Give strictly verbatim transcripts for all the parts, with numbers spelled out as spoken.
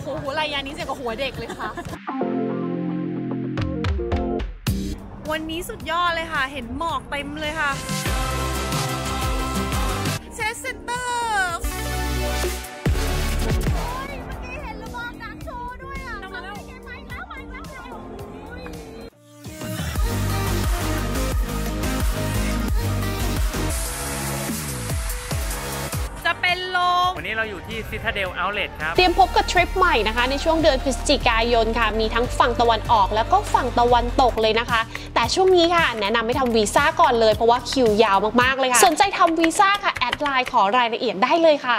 โอ้โหรายยานี้เสียกับหัวเด็กเลยค่ะวันนี้สุดยอดเลยค่ะเห็นหมอกเต็มเลยค่ะเชสเซนเตอร์จะเป็นลมวันนี้เราอยู่ที่ Citadel Outlet ครับเตรียมพบกับทริปใหม่นะคะในช่วงเดือนพฤศจิกายนค่ะมีทั้งฝั่งตะวันออกแล้วก็ฝั่งตะวันตกเลยนะคะแต่ช่วงนี้ค่ะแนะนำให้ทำวีซ่าก่อนเลยเพราะว่าคิวยาวมากๆเลยค่ะสนใจทำวีซ่าค่ะแอดไลน์ขอรายละเอียดได้เลยค่ะ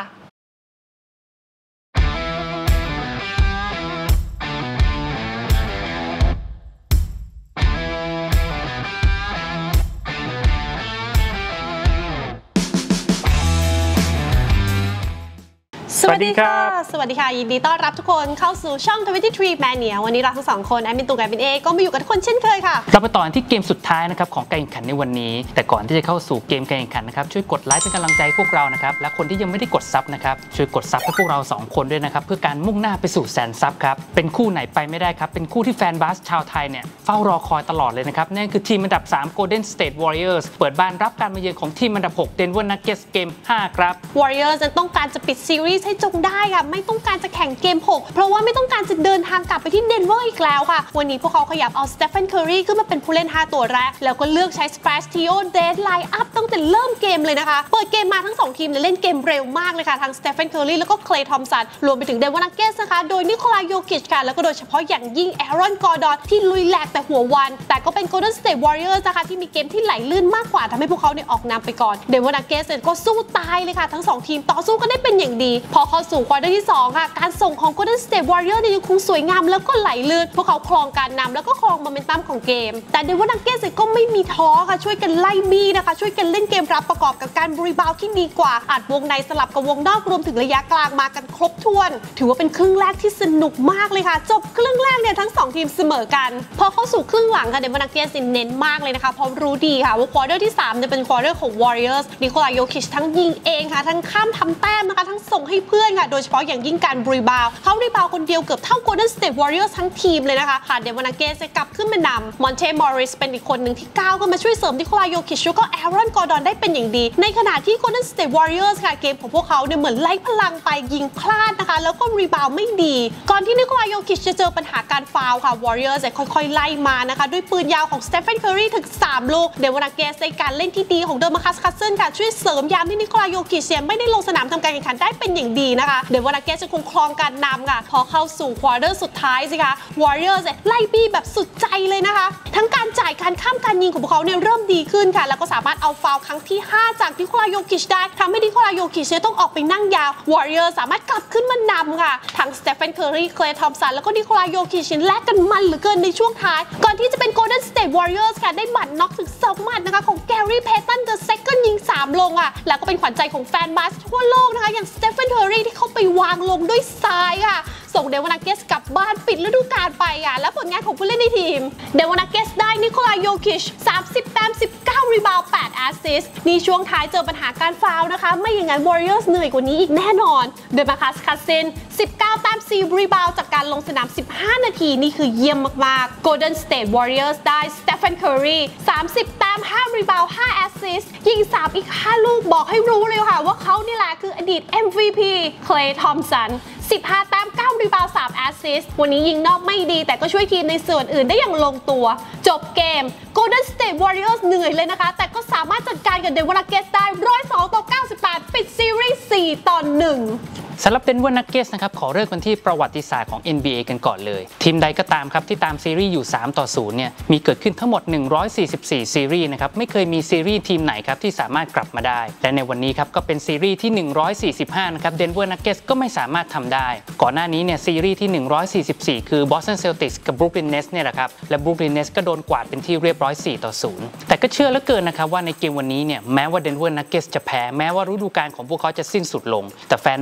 สวัสดีค่ะสวัสดีค่ะยินดีต้อนรับทุกคนเข้าสู่ช่อง ทเวนตี้ทรี Mania วันนี้เราทั้งสองคนแอดมินตูกับแอดมินเอก็มาอยู่กับทุกคนเช่นเคยค่ะเราไปต่อที่เกมสุดท้ายนะครับของการแข่งขันในวันนี้แต่ก่อนที่จะเข้าสู่เกมการแข่งขันนะครับช่วยกดไลค์เป็นกำลังใจพวกเรานะครับและคนที่ยังไม่ได้กดซับนะครับช่วยกดซับให้พวกเราสองคนด้วยนะครับเพื่อการมุ่งหน้าไปสู่แสนซับครับเป็นคู่ไหนไปไม่ได้ครับเป็นคู่ที่แฟนบาสชาวไทยเนี่ยเฝ้ารอคอยตลอดเลยนะครับนั่นคือทีมอันดับสาม Golden State Warriors เปิดบ้านรับการมาเยือนของทีมอันดับหก Denver Nuggets เกมห้าครับ Warriors ต้องการจะปิดซีรีส์ให้จงได้ค่ะไม่ต้องการจะแข่งเกมหกเพราะว่าไม่ต้องการจะเดินทางกลับไปที่เดนเวอร์อีกแล้วค่ะวันนี้พวกเขาขยับเอาสเตฟาน เคอร์รีขึ้นมาเป็นผู้เล่นห้าตัวแรกแล้วก็เลือกใช้สเปซทิโอเดดไลน์อัพตั้งแต่เริ่มเกมเลยนะคะเปิดเกมมาทั้งสองทีมเล่นเกมเร็วมากเลยค่ะทั้งสเตฟาน เคอร์รีแล้วก็เคลย์ทอมสันรวมไปถึงเดนเวอร์นักเก็ตส์นะคะโดยนิโคลา โยคิชค่ะแล้วก็โดยเฉพาะอย่างยิ่งแอรอน กอร์ดอนที่ลุยแหลกแต่หัววันแต่ก็เป็น Golden State Warriors นะคะที่มีเกมที่ไหลลื่นมากกว่าทำให้พวกเขาเนี่ยออกนำไปก่อนเดนเวอร์นักเก็ตส์ก็สู้ตายเลยค่ะทั้งสองทีมต่อสู้กันได้เป็นอย่างดีพอเข้าสู่ควอเตอร์ที่สองค่ะการส่งของ Golden State Warriors เนี่ยยังคงสวยงามแล้วก็ไหลลื่นพวกเขาครองการนำแล้วก็ครองโมเมนตัมของเกมแต่เดนเวอร์นักเก็ตส์ก็ไม่มีท้อค่ะช่วยกันไล่บี้นะคะช่วยกันเล่นเกมรับประกอบกับการรีบาวด์ที่ดีกว่าอัดวงในสลับกับวงนอกรวมถึงระยะกลางมากันครบถ้วนถือว่าเป็นครึ่งแรกที่สนุกมากเลยค่ะจบครึ่งแรกเนี่ยทั้งสองทีมเสมอกันพอเข้าสู่ครึ่งหลังค่ะเดนเวอร์นักเก็ตส์เน้นมากเลยนะคะเพราะรู้ดีค่ะว่าควอเตอร์ที่สามจะเป็นควอเตอร์ของ Warriors นิโคลา โยคิชทั้งยิงเองค่ะทั้งข้ามทำแต้มนะคะทั้งส่งให้เพื่อนค่ะโดยเฉพาะอย่างยิ่งการรีบาวด์เขารีบาวด์คนเดียวเกือบเท่า Golden State Warriors ทั้งทีมเลยนะคะค่ะเดนเวอร์นักเก็ตส์กลับขึ้นมานำมอนเท มอริสเป็นอีกคนหนึ่งที่ก้าวขึ้นมาช่วยเสริมนิโคลา โยคิชแล้วก็แอรอน กอร์ดอนได้เป็นอย่างดีในขณะที่ Golden State Warriors ค่ะเกมของพวกเขาเนี่ยเหมือนไล่พลังไปยิงพลาดนะคะแล้วก็รีบาวด์ไม่ดีก่อนที่นิโคลา โยคิชจะเจอปัญหาการฟาวล์ค่ะ Warriors ค่อยๆไล่มานะคะด้วยปืนยาวของสเตฟาน เคอร์รีถึงสามลูกเดนเวอร์นักเก็ตส์ในการเล่นที่ดีของเดอมาคัส คัสเซิลค่ะช่วยเสริมยามที่นิโคลา โยคิชไม่ได้ลงสนามทำการแข่งขันได้เป็นอย่างดีนะคะเดนเวอร์นักเก็ตส์จะคงครองการนำค่ะพอเข้าสู่ควอเตอร์สุดท้ายสิคะ Warriors ไล่บี้แบบสุดใจเลยนะคะทั้งการจ่ายการข้ามการยิงของพวกเขาเนี่ยเริ่มดีขึ้นค่ะแล้วก็สามารถเอาฟาวล์ครั้งที่ห้าจากนิโคลา โยคิชได้ทำให้นิโคลา โยคิชต้องออกไปนั่งยาว Warriors สามารถกลับขึ้นมานำค่ะทั้งสเตฟาน เคอร์รี เคลย์ ทอมสันแล้วก็นิโคลา โยคิชแลกกันมันเหลือเกินในช่วงท้ายก่อนที่จะเป็น Golden State Warriors ค่ะได้หมัดน็อกถึงสองหมัดนะคะของแกรี่ เพตัน เดอะเซคันด์ยิงสามลงอ่ะแล้วก็เป็นขวัญใจของแฟนบาสทั่วโลกนะคะอย่างสเตฟาน เคอร์รีที่เข้าไปวางลงด้วยซ้ายค่ะส่งเดนเวอร์นักเก็ตส์กลับบ้านปิดฤดูกาลไปอ่ะและผลงานของผู้เล่นในทีมเดนเวอร์นักเก็ตส์ได้นิโคลา โยคิชสามสิบแต้มสิบเก้ารีบาวด์แปดแอสซิสต์นี่ช่วงท้ายเจอปัญหาการฟาวล์นะคะไม่อย่างนั้น Warriors เหนื่อยกว่านี้อีกแน่นอนเดมาคัส คัสซินสิบเก้าแต้มสี่รีบาวด์จากการลงสนามสิบห้านาทีนี่คือเยี่ยมมากๆ Golden State Warriors ได้สเตฟาน เคอร์รีสามสิบแต้มห้ารีบาวด์ห้าแอสซิสต์ยิงสามอีกห้าลูกบอกให้รู้เลยค่ะว่าเขานี่แหละคืออดีต เอ็ม วี พี เคลย์ ทอมสันสิบห้าแต้มเก้ารีบาวด์สามแอสซิสต์วันนี้ยิงนอกไม่ดีแต่ก็ช่วยทีมในส่วนอื่นได้อย่างลงตัวจบเกม Golden State Warriors เหนื่อยเลยนะคะแต่ก็สามารถจัดการกับเดนเวอร์นักเก็ตส์ได้หนึ่งร้อยสองต่อเก้าสิบแปดปิดซีรีส์สี่ต่อหนึ่งสำหรับเดนเวอร์นักเก็ตส์นะครับขอเริ่มกันที่ประวัติศาสตร์ของ เอ็น บี เอ กันก่อนเลยทีมใดก็ตามครับที่ตามซีรีส์อยู่สามต่อศูนย์เนี่ยมีเกิดขึ้นทั้งหมดหนึ่งร้อยสี่สิบสี่ซีรีส์นะครับไม่เคยมีซีรีส์ทีมไหนครับที่สามารถกลับมาได้และในวันนี้ครับก็เป็นซีรีส์ที่หนึ่งร้อยสี่สิบห้านะครับเดนเวอร์นักเก็ตส์ก็ไม่สามารถทำได้ก่อนหน้านี้เนี่ยซีรีส์ที่หนึ่งร้อยสี่สิบสี่คือ Boston Celtics กับ Brooklyn Nets เนี่ยแหละครับและ Brooklyn Nets ก็โดนกวาดเป็นที่เรียบร้อยสี่ต่อศูนย์แต่ก็เชื่อเหลือเกินนะครับว่าในเกมวันนี้เนี่ยแม้ว่าเดนเวอร์นักเก็ตส์จะแพ้แม้ว่าฤดูกาลของพวกเขาจะสิ้นสุดลงแต่แฟนบาสทั้ง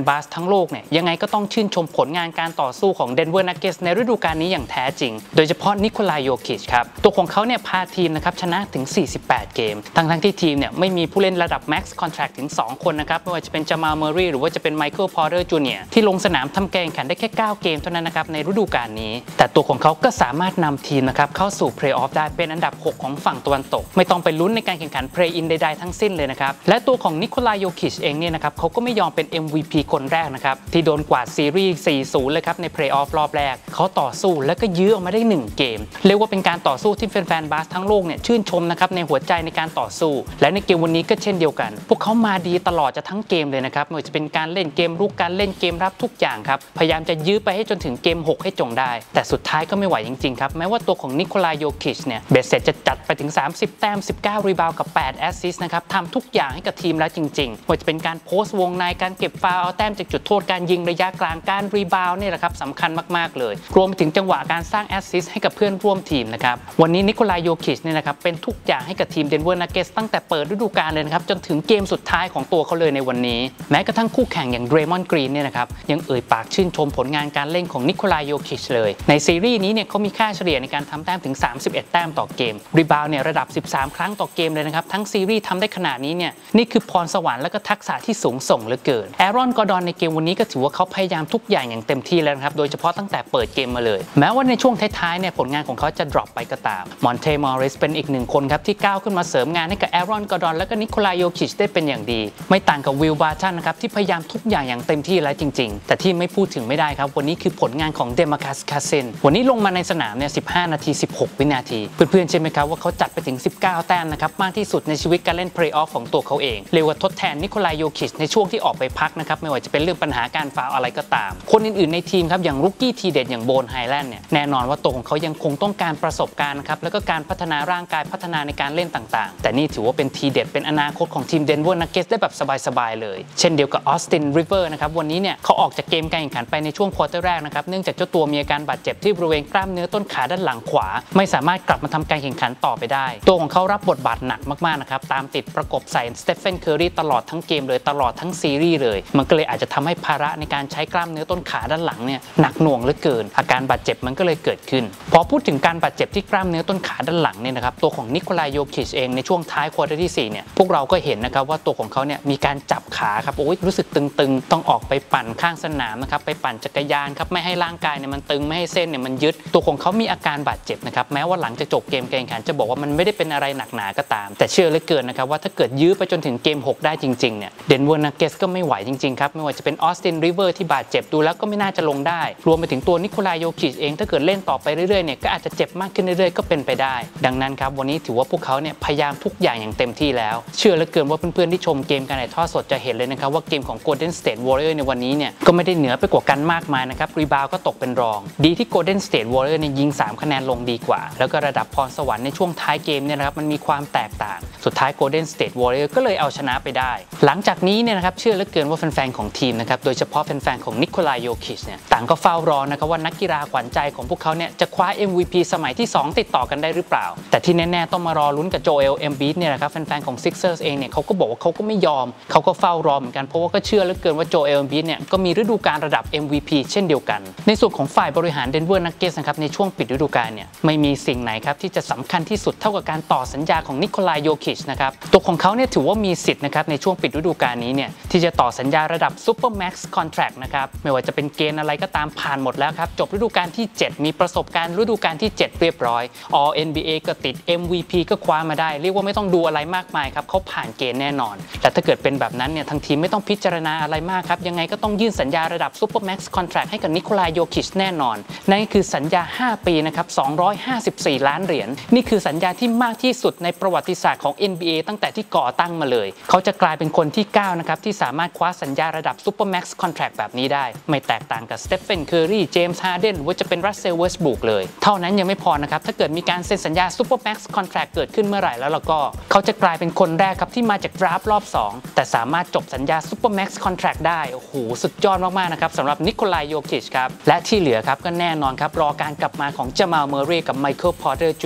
งโลกเนี่ยยังไงก็ต้องชื่นชมผลงานการต่อสู้ของ Denver Nuggets ในฤดูกาลนี้อย่างแท้จริงโดยเฉพาะนิโคลาโยคิชครับตัวของเขาเนี่ยพาทีมนะครับชนะถึงสี่สิบแปดเกมทั้งทั้งที่ทีมเนี่ยไม่มีผู้เล่นระดับ Max Contract ถึงสองคนนะครับไม่ว่าจะเป็นจามาล เมอร์รีหรือว่าจะเป็นไมเคิล พอร์เตอร์ จูเนียร์ที่ลงสนามทำการแข่งขันได้แค่เก้าเกมเท่านั้นนะครับในฤดูกาลนี้แต่ตัวของเขาก็สามารถนำทีมนะครับเข้าสู่เพลย์ออฟได้เป็นอันดับหกของฝั่งตะวันตกไม่ต้องไปลุ้นในการแข่งขันเพลย์อินใดๆทั้งสิ้นเลยนะครับและตัวของนิโคลาโยคิชเองเนี่ยนะครับเขาก็ไม่ยอมเป็น เอ็ม วี พี คนแรกนะครับที่โดนกวาดซีรีส์ สี่ศูนย์ เลยครับในเพลย์ออฟรอบแรกเขาต่อสู้แล้วก็ยื้อออกมาได้หนึ่งเกมเรียกว่าเป็นการต่อสู้ที่แฟนๆบาสทั้งโลกเนี่ยชื่นชมนะครับในหัวใจในการต่อสู้และในเกมวันนี้ก็เช่นเดียวกันพวกเขามาดีตลอดจะทั้งเกมเลยนะครับไม่ว่าจะเป็นการเล่นเกมรุกการเล่นเกมรับทุกอย่างครับพยายามจะยื้อไปให้จนถึงเกมหกให้จงได้แต่สุดท้ายก็ไม่ไหวจริงๆครับแม้ว่าตัวของนิโคลาโยคิชเนี่ยเบ็ดเสร็จจะจัดไปถึงสามสิบแต้มสิบเก้ารีบาวด์กับแปดแอสซิสต์นะครับทำทุกอย่างให้กับทีมแล้วจริงๆไม่ว่าจะเป็นการโพสต์วงในการเก็บฟาวล์เอาแต้มจากจุดโทษการยิงระยะกลางการรีบาวด์นี่แหละครับสำคัญมากๆเลยรวมไปถึงจังหวะการสร้างแอสซิสต์ให้กับเพื่อนร่วมทีมนะครับวันนี้นิโคลาโยคิชเนี่ยนะครับเป็นทุกอย่างให้กับทีม Denver Nuggets ตั้งแต่เปิดฤดูกาลเลยนะครับจนถึงเกมสุดท้ายของตัวเขาเลยในวันนี้แม้กระทั่งคู่แข่งอย่างเดรมอนด์กรีนเนี่ยนะครับยังเอ่ยปากชื่นชมผลงานการเล่นของนิโคลาโยคิชเลยในซีรีส์นี้เนี่ยเขามีค่าเฉลี่ยในการทำแต้มถึงสามสิบเอ็ดแต้มต่อเกมรีบาวด์เนี่ยระดับสิบสามครั้งต่อเกมเลยนะครับทั้งซีรีส์ทำได้ขนาดนี้เนี่ยนี่คือพรสวรรค์และก็ทักษะที่สูงส่งเหลือเกินแอรอน กอร์ดอนในเกมวันนี้ก็ถือว่าเขาพยายามทุกอย่างอย่างเต็มที่แล้วนะครับโดยเฉพาะตั้งแต่เปิดเกมมาเลยแม้ว่าในช่วงท้ายๆเนี่ยผลงานของเขาจะดรอปไปก็ตามมอนเท มอริสเป็นอีกหนึ่งคนครับที่ก้าวขึ้นมาเสริมงานให้กับแอรอน กอร์ดอนและก็นิโคลาโยคิชได้เป็นอย่างดีไม่ต่างกับวิล บาร์ตันนะครับที่พยายามทุกอย่างอย่างเต็มที่แล้วจริงๆแต่ที่ไม่พูดถึงไม่ได้ครับวันนี้คือผลงานของเดมาร์คัส คาซินวันนี้ลงมาในสนามเนี่ยสิบห้านาทีสิบหกวินาทีเพื่อนๆใช่ไหมครับว่าเขาจัดไปถึงสิบเก้าแต้มนะครับมากที่สุดในชีวิตการเล่นเพลย์ออฟของตัวเขาเองเรียกว่าทดแทนนิโคลาโยคิชในช่วงที่ออกไปพักนะครับไม่ว่าจะเป็นเรื่องปัญหาการฟาวล์อะไรก็ตามคนอื่นๆในทีมครับอย่างรุกกี้ทีเด็ดอย่างโบนไฮแลนด์เนี่ยแน่นอนว่าตัวของเขายังคงต้องการประสบการณ์ครับแล้วก็การพัฒนาร่างกายพัฒนาในการเล่นต่างๆแต่นี่ถือว่าเป็นทีเด็ดเป็นอนาคตของทีม Denver Nuggets ได้แบบสบายๆเลยเช่นเดียวกับออสติน ริเวอร์นะครับวันนี้เนี่ยเขาออกจากเกมการแข่งขันไปในช่วงควอเตอร์แรกนะครับเนื่องจากเจ้าตัวมีอาการบาดเจ็บที่บริเวณกล้ามเนื้อต้นขาด้านหลังขวาไม่สามารถกลับมาทำการแข่งขันต่อไปได้ตัวของเขารับบทบาทหนักมากๆนะครับตามติดประกบใส่สเตฟเฟน เคอร์รีตลอดทั้งเกมเลยตลอดทั้งซีรีส์เลยมันก็เลยอาจจะทำให้ภาระในการใช้กล้ามเนื้อต้นขาด้านหลังเนี่ยหนักหน่วงเหลือเกินอาการบาดเจ็บมันก็เลยเกิดขึ้นพอพูดถึงการบาดเจ็บที่กล้ามเนื้อต้นขาด้านหลังเนี่ยนะครับตัวของนิโคลาโยคิชเองในช่วงท้ายควอเตอร์ที่สี่เนี่ยพวกเราก็เห็นนะครับว่าตัวของเขาเนี่ยมีการจับขาครับโอ้ยรู้สึกตึงๆต้องออกไปปั่นข้างสนามนะครับไปปั่นจักรยานครับไม่ให้ร่างกายเนี่ยมันตึงไม่ให้เส้นเนี่ยมันยึดตัวของเขามีอาการบาดเจ็บนะครับแม้ว่าหลังจากจบเกมการแข่งขันจะบอกว่ามันไม่ได้เป็นอะไรหนักหนาก็ตามแต่เชื่อเหลือเกินนะครับว่าถ้าเกิดยื้อไปจนถึงเกมหกได้จริงๆเนี่ยเดนเวอร์นักเก็ตก็ไม่ไหวจริงๆครับไม่ว่าจะเป็นออสติน ริเวอร์ที่บาดเจ็บดูแล้วก็ไม่น่าจะลงได้รวมไปถึงตัวนิโคลาโยคิชเองถ้าเกิดเล่นต่อไปเรื่อยๆเนี่ยก็อาจจะเจ็บมากขึ้นเรื่อยๆก็เป็นไปได้ดังนั้นครับวันนี้ถือว่าพวกเขาเนี่ยพยายามทุกอย่างอย่างเต็มที่แล้วเชื่อเหลือเกินว่าเพื่อนๆที่ชมเกมการถ่ายทอดสดจะเห็นเลยนะครับว่าเกมของ Golden State Warriors ในวันนี้เนี่ยก็ไม่ได้เหนือไปกว่ากันมากมายนะครับรีบาวก็ตกเป็นรองดีที่ Golden State Warriors เนี่ยยิงสามคะแนนลงดีกว่าแล้วก็ระดับพรสวรรค์ในช่วงท้ายเกมเนี่ยนะครับมันมีความแตกต่างสุดท้าย Golden State Warriors ก็เลยเอาชนะไปได้หลังจากนี้เนี่ยนะครับเชื่อเหลือเกินว่าแฟนๆของทีมนะครับโดยเฉพาะแฟนๆของนิโคลาโยคิชเนี่ยต่างก็เฝ้ารอนะครับว่านักกีฬาขวัญใจของพวกเขาเนี่ยจะคว้า เอ็ม วี พี สมัยที่สองติดต่อกันได้หรือเปล่าแต่ที่แน่ๆต้องมารอลุ้นกับโจเอล เอมบีดเนี่ยนะครับแฟนๆของ Sixers เองเนี่ยเขาก็บอกว่าเขาก็ไม่ยอมเขาก็เฝ้ารอเหมือนกันเพราะว่าก็เชื่อเหลือเกินว่าโจเอล เอมบีดเนี่ยก็มีฤดูกาลระดับ เอ็ม วี พี เช่นเดียวกันในส่วนของฝ่ายบริหาร Denver Nuggets นะครับในช่วงปิดฤดูกาลเนี่ยไม่มีสิ่งไหนครับที่จะสำคัญที่สุดเท่ากับการต่อสัญญาของนิโคลาโยคิชนะครับตัวของเขาเนี่ยถือว่ามีสิทธิ์นะครับในช่วงปิดฤดูกาลนี้เนี่ยที่จะต่อสัญญาระดับ Super Max Contract นะครับไม่ว่าจะเป็นเกณฑ์อะไรก็ตามผ่านหมดแล้วครับจบฤดูกาลที่เจ็ดมีประสบการณ์ฤดูกาลที่เจ็ดเรียบร้อย All เอ็น บี เอ ก็ติด เอ็ม วี พี ก็คว้ามาได้เรียกว่าไม่ต้องดูอะไรมากมายครับเขาผ่านเกณฑ์แน่นอนแต่ถ้าเกิดเป็นแบบนั้นเนี่ยทางทีมไม่ต้องพิจารณาอะไรมากครับยังไงก็ต้องยื่นสัญญาระดับ Super Max Contract ให้กับนิโคลาโยคิชแน่นอนนั่นคือสัญญาห้าปีนะครับสองร้อยห้าสิบสี่ล้านเหรียญนี่คือสัญญาที่มากที่สุดในประวัติศาสตร์ของ เอ็น บี เอ ตั้งแต่ที่ก่อตั้งมาเลยเขาจะกลายเป็นคนที่เก้านะครับที่สามารถคว้าสัญญาระดับ Super Max Contract แบบนี้ได้ไม่แตกต่างกับสเตฟเฟน เคอร์รี เจมส์ ฮาร์เดนหรือว่าจะเป็นรัสเซล เวสต์บรูคเลยเท่านั้นยังไม่พอนะครับถ้าเกิดมีการเซ็นสัญญา Super Max Contract เกิดขึ้นเมื่อไหร่แล้วเราก็เขาจะกลายเป็นคนแรกครับที่มาจากดราฟต์รอบสองแต่สามารถจบสัญญา Super Max Contract ได้โอ้โหสุดยอดมากๆนะครับสำหรับนิโคลาโยคิชครับและที่เหลือครับก็แน่นอนครับรอการกลับมาของจามาล เมอร์รีกับไมเคิล พอร์เตอร์ จูเนียร์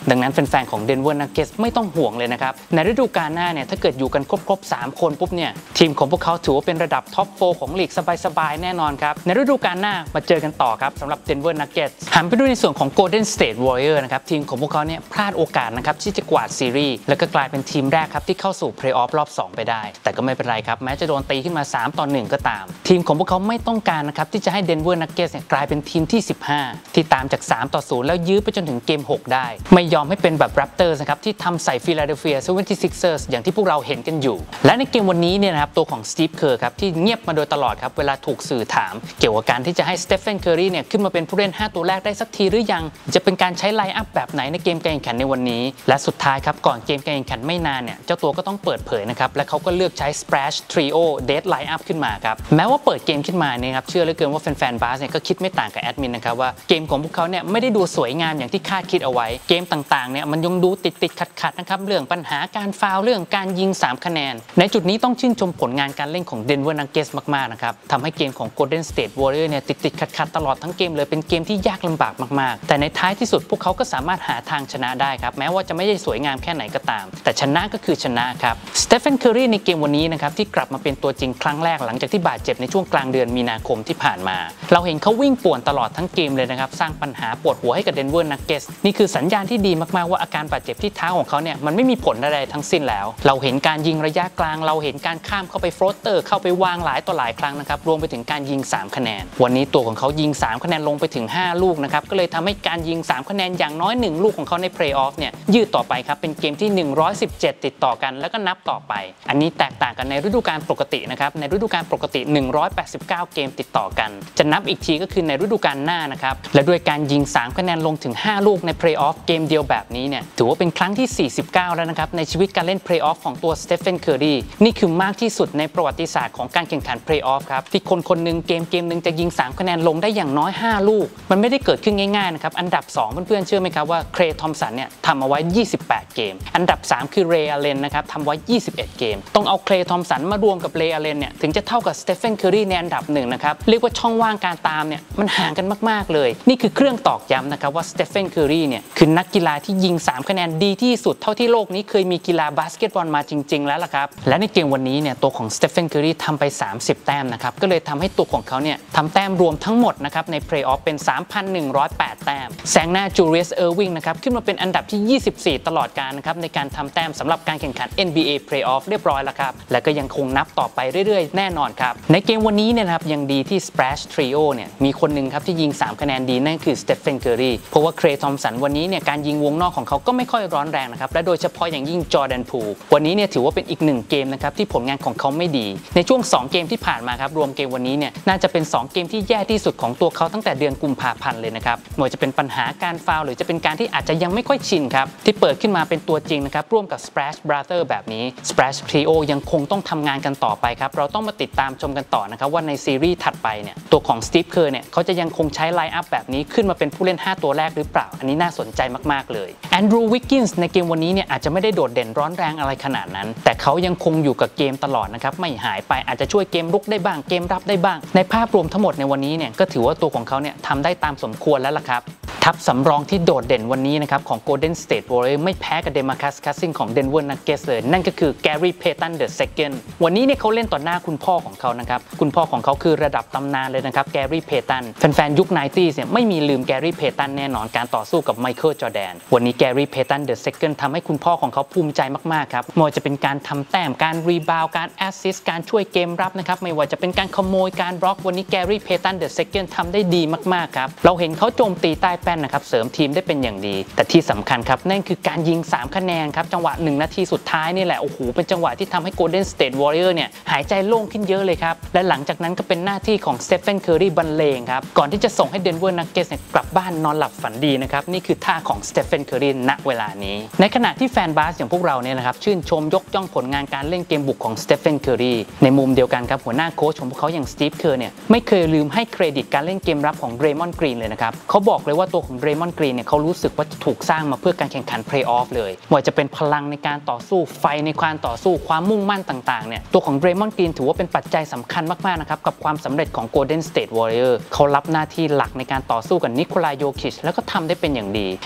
ดังนั้นแฟนๆของ Denver Nuggets ไม่ต้องห่วงเลยนะครับในฤดูกาลหน้าเนี่ยถ้าเกิดอยู่กันครบๆสามคนปุ๊บเนี่ยทีมของพวกเขาถือว่าเป็นระดับท็อปโฟร์ของลีกสบายๆแน่นอนครับในฤดูกาลหน้ามาเจอกันต่อครับสำหรับ Denver Nuggets หันไปดูในส่วนของ Golden State Warriors นะครับทีมของพวกเขาเนี่ยพลาดโอกาสนะครับที่จะกวาดซีรีส์แล้วก็กลายเป็นทีมแรกครับที่เข้าสู่เพลย์ออฟรอบสองไปได้แต่ก็ไม่เป็นไรครับแม้จะโดนตีขึ้นมาสามต่อหนึ่งก็ตามทีมของพวกเขาไม่ต้องการนะครับที่จะให้ Denver Nuggets เนี่ยกลายเป็นทีมที่สิบห้าที่ตามจากสามต่อศูนย์แล้วยื้อไปจนถึงเกมหกได้ไม่ยอมให้เป็นแบบ Raptors นะครับที่ทำใส่ Philadelphia เซเว่นทีซิกเซอร์ส อย่างที่พวกเราเห็นกันอยู่และในเกมวันนี้เนี่ยนะครับตัวของ Steve Kerr ครับที่เงียบมาโดยตลอดครับเวลาถูกสื่อถามเกี่ยวกับการที่จะให้ Stephen Curry เนี่ยขึ้นมาเป็นผู้เล่นห้าตัวแรกได้สักทีหรือยังจะเป็นการใช้ไลน์อัพแบบไหนในเกมการแข่งขันในวันนี้และสุดท้ายครับก่อนเกมการแข่งขันไม่นานเนี่ยเจ้าตัวก็ต้องเปิดเผยนะครับและเขาก็เลือกใช้ Splash Trio Dead Line Up ขึ้นมาครับแม้ว่าเปิดเกมขึ้นมาเนี่ยครับเชื่อเหลือเกินว่าแฟนๆบาสเนี่ยก็คิดไม่ต่างกับแอดมินนะครับว่าเกมของพวกเขาเนี่ยไม่ได้ดูสวยงามอย่างที่คาดคิดเอาไว้เกมต่างๆเนี่ยมันยังดูติดติดขัดขัดนะครับเรื่องปัญหาการฟาวล์เรื่องการยิงสามคะแนนในจุดนี้ต้องชื่นชมผลงานการเล่นของ Denver Nuggets มากๆนะครับทำให้เกมของ Golden State Warriors เนี่ยติดติดขัดขัดตลอดทั้งเกมเลยเป็นเกมที่ยากลำบากมากๆแต่ในท้ายที่สุดพวกเขาก็สามารถหาทางชนะได้ครับแม้ว่าจะไม่ได้สวยงามแค่ไหนก็ตามแต่ชนะก็คือชนะครับ Stephen Curry ในเกมวันนี้นะครับที่กลับมาเป็นตัวจริงครั้งแรกหลังจากที่บาดเจ็บในช่วงกลางเดือนมีนาคมที่ผ่านมาเราเห็นเขาวิ่งป่วนตลอดทั้งเกมเลยนะครับสร้างปัญหาปวดหัวให้กับ Denver Nuggets นี่คือสัญญาณที่ดีมากๆว่าอาการบาดเจ็บที่เท้าของเขาเนี่ยมันไม่มีผลอะไรทั้งสิ้นแล้วเราเห็นการยิงระยะกลางเราเห็นการข้ามเข้าไปโฟลเตอร์เข้าไปวางหลายต่อหลายครั้งนะครับรวมไปถึงการยิงสามคะแนนวันนี้ตัวของเขายิงสามคะแนนลงไปถึงห้าลูกนะครับก็เลยทำให้การยิงสามคะแนนอย่างน้อยหนึ่งลูกของเขาในเพลย์ออฟเนี่ยยืดต่อไปครับเป็นเกมที่หนึ่งร้อยสิบเจ็ดติดต่อกันแล้วก็นับต่อไปอันนี้แตกต่างกันในฤดูกาลปกตินะครับในฤดูกาลปกติหนึ่งร้อยแปดสิบเก้าเกมติดต่อกันจะนับอีกทีก็คือในฤดูกาลหน้านะครับและด้วยการยิงสามคะแนนลงถึงห้าลูกในเพลย์ออฟเกมเดียวแบบนี้เนี่ยถือว่าเป็นครั้งที่สี่สิบเก้าแล้วนะครับในชีวิตการเล่นเพลย์ออฟของตัว Stephen Curry นี่คือมากที่สุดในประวัติศาสตร์ของการแข่งขันเพลย์ออฟครับที่คนคนนึงเกมเกมนึงจะยิงสามคะแนนลงได้อย่างน้อยห้าลูกมันไม่ได้เกิดขึ้นง่ายๆนะครับอันดับสองเพื่อนๆเชื่อไหมครับว่าเคลย์ทอมสันเนี่ยทำเอาไว้ยี่สิบแปดเกมอันดับสามคือเรย์ อเลนนะครับทำไว้ยี่สิบเอ็ดเกมต้องเอาเคลย์ทอมสันมารวมกับเรย์ อเลนเนี่ยถึงจะเท่ากับ Stephen Curry ในอันดับหนึ่งนะครับเรียกว่าช่องว่างการตามเนี่ยมันห่างกันมากๆเลยนี่คือเครื่องตอกย้ำนะครับว่า Stephen Curry เนี่ยคือนักกีฬาที่ยิงสามคะแนนดีที่สุดเท่าที่โลกนี้เคยมีกีฬาบาสเกตบอลมาจริงๆแล้วล่ะครับและในเกมวันนี้เนี่ยตัวของ Stephen Curry ทำไปสามสิบแต้มนะครับก็เลยทำให้ตัวของเขาเนี่ยทำแต้มรวมทั้งหมดนะครับในเพลย์ออฟเป็น สามพันหนึ่งร้อยแปด แต้มแซงหน้าจูเลียส เออร์วิงนะครับขึ้นมาเป็นอันดับที่ยี่สิบสี่ตลอดกาลนะครับในการทำแต้มสำหรับการแข่งขัน เอ็น บี เอ Playoff เรียบร้อยแล้วครับและก็ยังคงนับต่อไปเรื่อยๆแน่นอนครับในเกมวันนี้เนี่ยนะครับยังดีที่ Splash Trio เนี่ยมีคนหนึ่งครับที่ยิงสามคะแนนดีนั่นคือ Stephen Curry เพราะว่าเคลย์ทอมสันวันนี้เนี่ยการยิงวงนอกของเขาก็ไม่ค่อยร้อนแรงนะครับและโดยเฉพาะอย่างยิ่งจอร์แดนพูลวันนี้เนี่ยถือว่าเป็นอีกหนึ่งเกมนะครับที่ผลงานของเขาไม่ดีในช่วงสองเกมที่ผ่านมาครับรวมเกมวันนี้เนี่ยน่าจะเป็นสองเกมที่แย่ที่สุดของตัวเขาตั้งแต่เดือนกุมภาพันธ์เลยนะครับไม่ว่าจะเป็นปัญหาการฟาวล์หรือจะเป็นการที่อาจจะยังไม่ค่อยชินครับที่เปิดขึ้นมาเป็นตัวจริงนะครับร่วมกับ Splash Brother แบบนี้ Splash Trio ยังคงต้องทำงานกันต่อไปครับเราต้องมาติดตามชมกันต่อนะครับว่าในซีรีส์ถัดไปเนี่ยตัวของ Steve Kerr เนี่ยเขาจะยังคงใช้ไลน์อัพแบบนี้ขึ้นมาเป็นผู้เล่นห้าตัวแรกหรือเปล่าอันนี้น่าสนใจมากๆเลย Andrew Wiggins ในเกมวันนี้เนี่ยอาจจะไม่ได้โดดเด่นร้อนแรงอะไรขนาดนั้นแต่เขายังคงอยู่กับเกมตลอดนะครับไม่หายไปอาจจะช่วยเกมรุกได้บ้างเกมรับได้บ้างในภาพรวมทั้งหมดในวันนี้เนี่ยก็ถือว่าตัวของเขาเนี่ยทำได้ตามสมควรแล้วล่ะครับทัพสำรองที่โดดเด่นวันนี้นะครับของ Golden State Warriors ไม่แพ้กับ DeMarcus Cousins ของ Denver Nuggets เลยนั่นก็คือ Gary Payton เดอะ เซคันด์ วันนี้เนี่ยเขาเล่นต่อหน้าคุณพ่อของเขานะครับคุณพ่อของเขาคือระดับตำนานเลยนะครับ Gary Payton แฟนๆยุค ไนน์ตี้เนี่ยไม่มีลืม Gary Payton แน่นอนการต่อสู้กับ Michael Jordan วันนี้ Gary Payton เดอะ เซคันด์ ทำให้คุณพ่อของเขาภูมิใจมากๆครับไม่ว่าจะเป็นการทำแต้มการรีบาวด์การแอสซิสต์การช่วยเกมรับนะครับไม่ว่าจะเป็นการขโมยการบล็อกวันนี้ Gary Payton เดอะ เซคันด์ ทำได้ดีมากๆครับเราเห็นเขาโจมตีใต้แป้นนะครับเสริมทีมได้เป็นอย่างดีแต่ที่สำคัญครับนั่นคือการยิงสามคะแนนครับจังหวะหนึ่งนาทีสุดท้ายนี่แหละโอ้โหเป็นจังหวะที่ทำให้ Golden State Warriors เนี่ยหายใจโล่งขึ้นเยอะเลยครับและหลังจากนั้นก็เป็นหน้าที่ของ Stephen Curry บรรเลงครับก่อนที่จะส่งให้ Denver Nuggets เนี่ยกลับบ้านนอนหลับฝันดีนะครับนี่คือท่าของ Stephen Curry ณเวลานี้ในขณะที่แฟนบาสอย่างพวกเราเนี่ยนะครับชื่นชมยกย่องผลงานการเล่นเกมบุกของ Stephen Curry ในมุมเดียวกันครับหัวหน้าโค้ชของพวกเขาอย่าง Steve Kerr เนี่ยไม่เคยลืมให้เครดิตการเล่นเกมรับของ Draymond Green เลยนะครับเขาบอกเลยว่าตัวของ Draymond Green เนี่ยเขารู้สึกว่าถูกสร้างมาเพื่อการแข่งขันเพลย์ออฟเลยว่าจะเป็นพลังในการต่อสู้ไฟในการต่อสู้ความมุ่งมั่นต่างๆเนี่ยตัวของ Draymond Green ถือว่าเป็นปัจจัยสำคัญมากๆนะครับกับความสำเร็จของ Golden State Warriors เขารับหน้าที่หลักในการต่อสู้กับนิโคลา โยคิชแล้วก็ทำได้เป็นอย่างดีในขณะ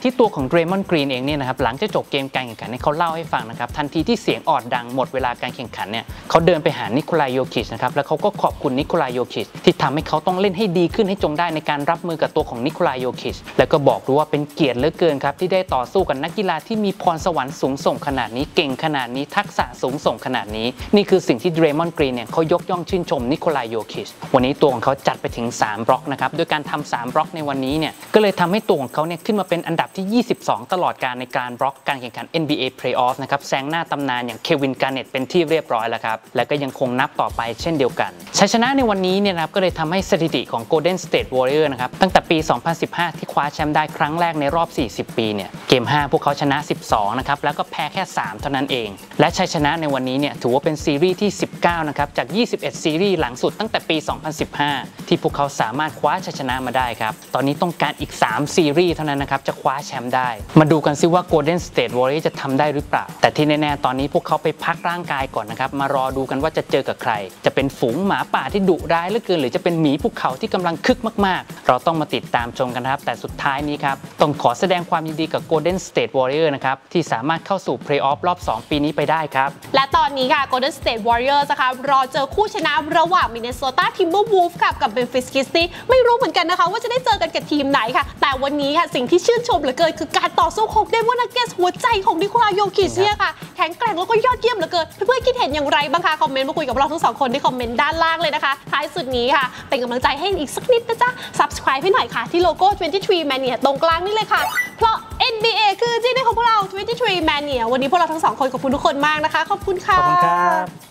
ที่ตัวของเดรมอนด์กรีนเองเนี่ยนะครับหลังจากจบเกมการแข่งขันเนี่ยเขาเล่าให้ฟังนะครับทันทีที่เสียงออดดังหมดเวลาการแข่งขันเนี่ยเขาเดินไปหานิโคลายโยคิชนะครับแล้วเขาก็ขอบคุณนิโคลายโยคิชที่ทำให้เขาต้องเล่นให้ดีขึ้นให้จงได้ในการรับมือกับตัวของนิโคลายโยคิชแล้วก็บอกด้วยว่าเป็นเกียรติเหลือเกินครับที่ได้ต่อสู้กับนักกีฬาที่มีพรสวรรค์สูงส่งขนาดนี้เก่งขนาดนี้ทักษะสูงส่งขนาดนี้นี่คือสิ่งที่เดรมอนด์กรีนเนี่ยเขายกย่องชื่นชมนิโคลายโยคิชวันนี้ตัวของเขาจัดไปถึงสามบล็อกนะครับด้วยการทำสามบล็อกในวันนี้เนี่ยก็เลยทำให้ตัวของเขาเนี่ยขึ้นมาเป็นอันดับที่ยี่สิบสองตลอดการในการบล็อกการแข่งขัน เอ็น บี เอ Playoff นะครับแซงหน้าตำนานอย่างเควินการ์เน็ตเป็นที่เรียบร้อยแล้วครับและก็ยังคงนับต่อไปเช่นเดียวกันชัยชนะในวันนี้เนี่ยนะครับก็เลยทำให้สถิติของ Golden State Warrior นะครับตั้งแต่ปี สองพันสิบห้า ที่คว้าแชมป์ได้ครั้งแรกในรอบสี่สิบปีเนี่ยเกมห้าพวกเขาชนะสิบสองนะครับแล้วก็แพ้แค่สามเท่านั้นเองและชัยชนะในวันนี้เนี่ยถือว่าเป็นซีรีส์ที่สิบเก้านะครับจากยี่สิบเอ็ดซีรีส์หลังสุดตั้งแต่ปี สองพันสิบห้า ที่พวกเขาสามารถคว้าชัยชนะมาได้ครับตอนนี้ต้องการอีกสามซีรีส์เท่านั้นนะครับจะคว้าแชมป์ได้มาดูกันซิว่า Golden State Warriors จะทำได้หรือเปล่าแต่ที่แน่ๆตอนนี้พวกเขาไปพักร่างกายก่อนนะครับมารอดูกันว่าจะเจอกับใครจะเป็นฝูงหมาป่าที่ดุร้ายเหลือเกินหรือจะเป็นหมีภูเขาที่กำลังคึกมากๆเราต้องมาติดตามชมกันครับแต่สุดท้ายนี้ครับต้องขอแสดงความยินดีกับ Golden State Warriors นะครับที่สามารถเข้าสู่ Playoff รอบสองปีนี้ไปได้ครับและตอนนี้ค่ะ Golden State Warriors นะคะรอเจอคู่ชนะระหว่าง Minnesota Timberwolves กับกับ Memphis Grizzlies ไม่รู้เหมือนกันนะคะว่าจะได้เจอกันกับทีมไหนค่ะแต่วันนี้ค่ะสิ่งที่ชื่นชมเหลือเกินคือการต่อสู้ของ Denver Nuggets หัวใจของนิโคลายโยคิชเนี่ยค่ะแข็งแกร่งแล้วก็ยอดเยี่ยมเหลือเกินเพื่อนๆคิดเห็นอย่างไรบ้างคะคอมเมนต์มาคุยกับเราทั้งสองคนที่คอมเมนต์ด้านล่างเลยนะคะท้ายสุดนี้ค่ะเป็นกำลังใจให้อีกสักนิดนะจ๊ะ Subscribe ให้หน่อยค่ะที่โลโก้ ทเวนตี้ทรี Mania ตรงกลางนี่เลยค่ะเพราะ เอ็น บี เอ คือที่ในของพวกเรา ทเวนตี้ทรี Mania วันนี้พวกเราทั้งสองคนขอบคุณทุกคนมากนะคะขอบคุณค่ะขอบคุณครับ